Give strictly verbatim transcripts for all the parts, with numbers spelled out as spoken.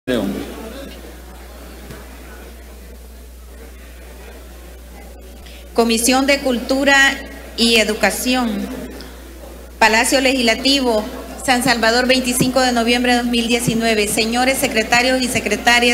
León. Comisión de Cultura y Educación, Palacio Legislativo, San Salvador, veinticinco de noviembre de dos mil diecinueve. Señores secretarios y secretarias,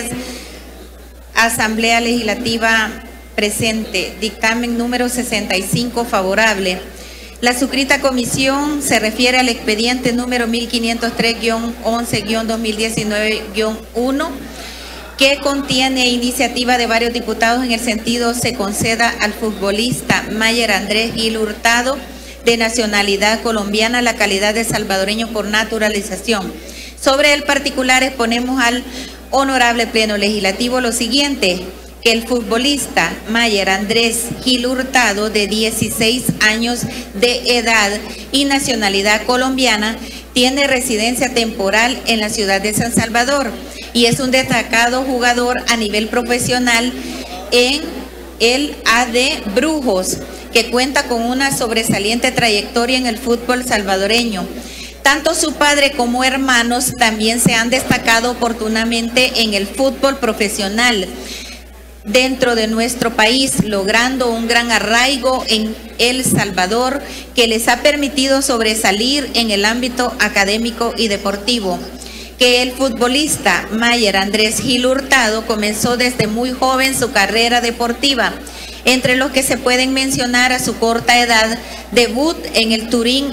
Asamblea Legislativa presente. Dictamen número sesenta y cinco favorable. La suscrita comisión se refiere al expediente número mil quinientos tres guión once guión dos mil diecinueve guión uno, que contiene iniciativa de varios diputados en el sentido se conceda al futbolista Mayer Andrés Gil Hurtado, de nacionalidad colombiana, la calidad de salvadoreño por naturalización. Sobre el particular exponemos al honorable Pleno Legislativo lo siguiente: que el futbolista Mayer Andrés Gil Hurtado, de dieciséis años de edad y nacionalidad colombiana, tiene residencia temporal en la ciudad de San Salvador y es un destacado jugador a nivel profesional en el A D Brujos, que cuenta con una sobresaliente trayectoria en el fútbol salvadoreño. Tanto su padre como hermanos también se han destacado oportunamente en el fútbol profesional dentro de nuestro país, logrando un gran arraigo en El Salvador que les ha permitido sobresalir en el ámbito académico y deportivo. Que el futbolista Mayer Andrés Gil Hurtado comenzó desde muy joven su carrera deportiva, entre los que se pueden mencionar a su corta edad debut en el Turín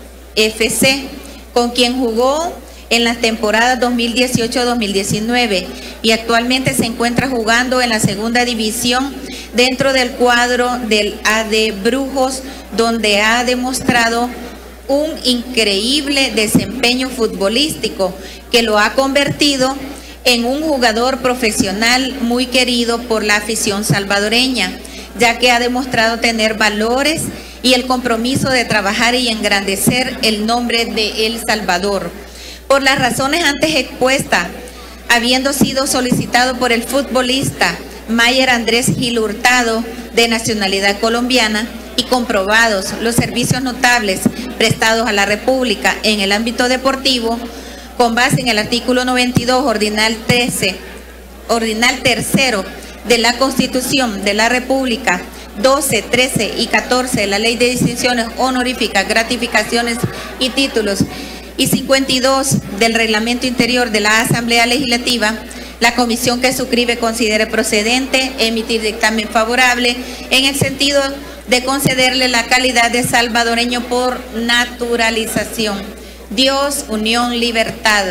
F C, con quien jugó en las temporadas dos mil dieciocho a dos mil diecinueve, y actualmente se encuentra jugando en la segunda división dentro del cuadro del A D Brujos, donde ha demostrado un increíble desempeño futbolístico que lo ha convertido en un jugador profesional muy querido por la afición salvadoreña, ya que ha demostrado tener valores y el compromiso de trabajar y engrandecer el nombre de El Salvador. Por las razones antes expuestas, habiendo sido solicitado por el futbolista Mayer Andrés Gil Hurtado, de nacionalidad colombiana, y comprobados los servicios notables prestados a la República en el ámbito deportivo, con base en el artículo noventa y dos, ordinal trece, ordinal tercero de la Constitución de la República, doce, trece y catorce de la Ley de Distinciones Honoríficas, Gratificaciones y Títulos, y cincuenta y dos del Reglamento Interior de la Asamblea Legislativa, la comisión que suscribe considere procedente emitir dictamen favorable en el sentido de concederle la calidad de salvadoreño por naturalización. Dios, unión, libertad.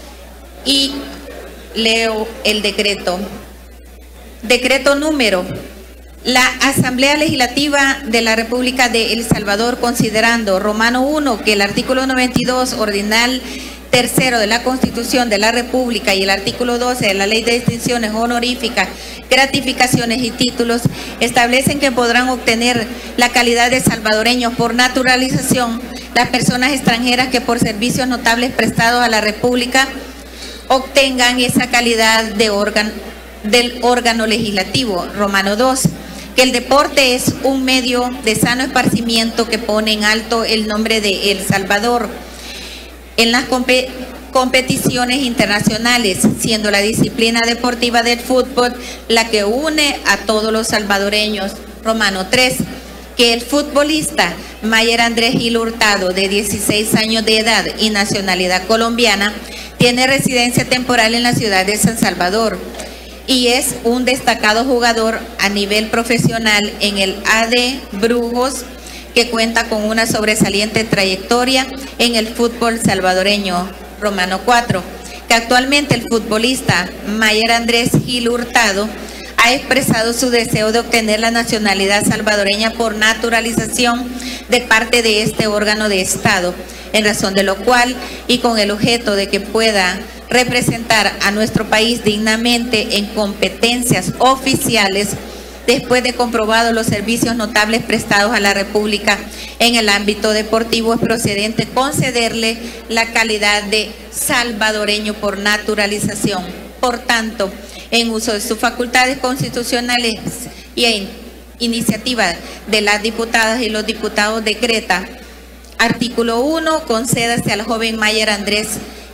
Y leo el decreto. Decreto número: la Asamblea Legislativa de la República de El Salvador, considerando Romano uno, que el artículo noventa y dos, ordinal tercero de la Constitución de la República y el artículo doce de la Ley de Distinciones Honoríficas, Gratificaciones y Títulos establecen que podrán obtener la calidad de salvadoreños por naturalización las personas extranjeras que por servicios notables prestados a la República obtengan esa calidad de órgano del órgano legislativo. Romano dos, que el deporte es un medio de sano esparcimiento que pone en alto el nombre de El Salvador en las comp competiciones internacionales, siendo la disciplina deportiva del fútbol la que une a todos los salvadoreños. Romano tres, que el futbolista Mayer Andrés Gil Hurtado, de dieciséis años de edad y nacionalidad colombiana, tiene residencia temporal en la ciudad de San Salvador y es un destacado jugador a nivel profesional en el A D Brujos, que cuenta con una sobresaliente trayectoria en el fútbol salvadoreño. Romano cuatro, que actualmente el futbolista Mayer Andrés Gil Hurtado ha expresado su deseo de obtener la nacionalidad salvadoreña por naturalización de parte de este órgano de Estado, en razón de lo cual y con el objeto de que pueda representar a nuestro país dignamente en competencias oficiales, después de comprobados los servicios notables prestados a la República en el ámbito deportivo, es procedente concederle la calidad de salvadoreño por naturalización. Por tanto, en uso de sus facultades constitucionales y en iniciativa de las diputadas y los diputados, decreta: artículo uno, concédase al joven Mayer Andrés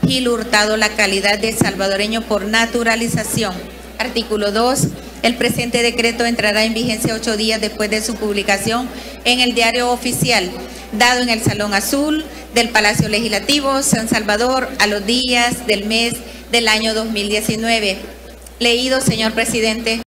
Gil Hurtado la calidad de salvadoreño por naturalización. Artículo dos. El presente decreto entrará en vigencia ocho días después de su publicación en el Diario Oficial, dado en el Salón Azul del Palacio Legislativo, San Salvador, a los días del mes del año dos mil diecinueve. Leído, señor presidente.